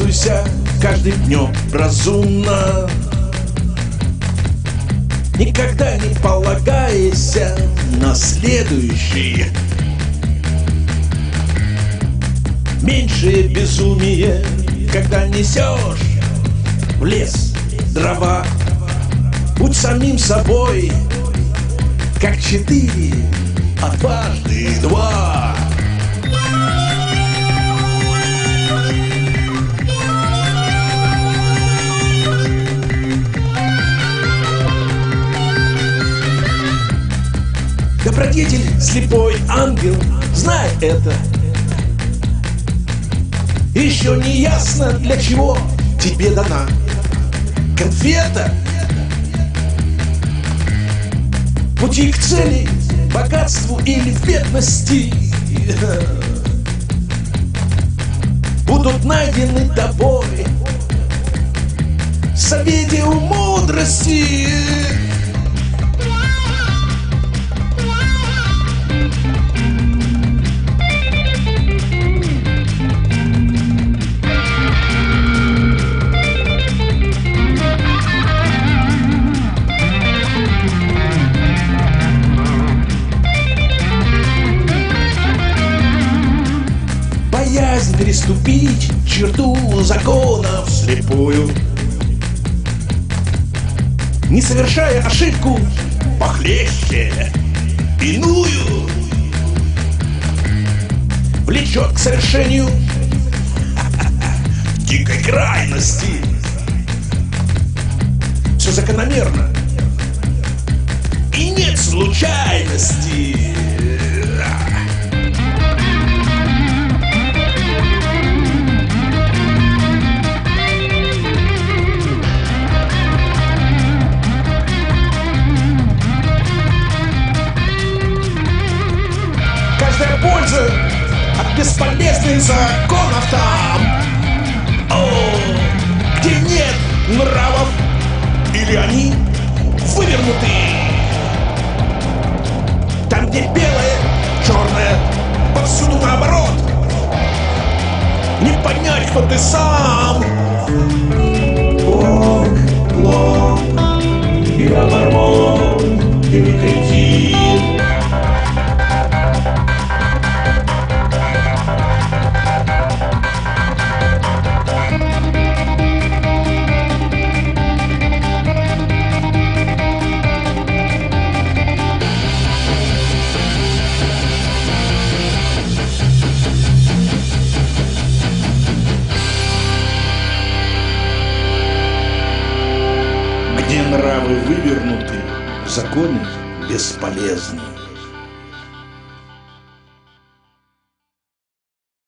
Пользуйся каждым днем разумно. Никогда не полагайся на следующий. Меньше безумие, когда несешь в лес дрова. Будь самим собой, как 4, а дважды 2. Добродетель, слепой ангел, знай это. Еще не ясно, для чего тебе дана конфета. Пути к цели, богатству или в бедности будут найдены тобой в совете у мудрости. Боязнь переступить черту законов слепую, не совершая ошибку похлеще иную, влечет к совершению дикой крайности. Все закономерно, и нет случайности. Каждая польза от бесполезных законов там, где нет нравов или они вывернуты. Там, где белое, черное, повсюду наоборот. Не понять, кто ты сам. Бог, плох, я мормон или кретин. Где нравы вывернуты, законы бесполезны.